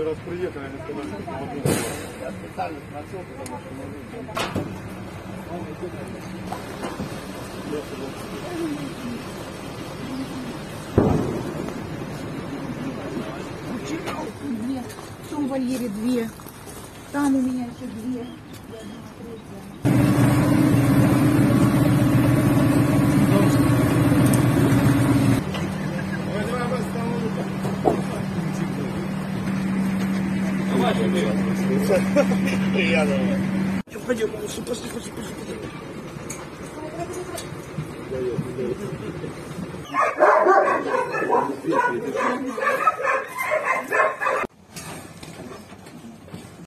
первый раз приехали, они сказали, что холодно. Я специально спросил, потому что Две. В том вольере две. Там у меня еще две. Пойдем, пошли.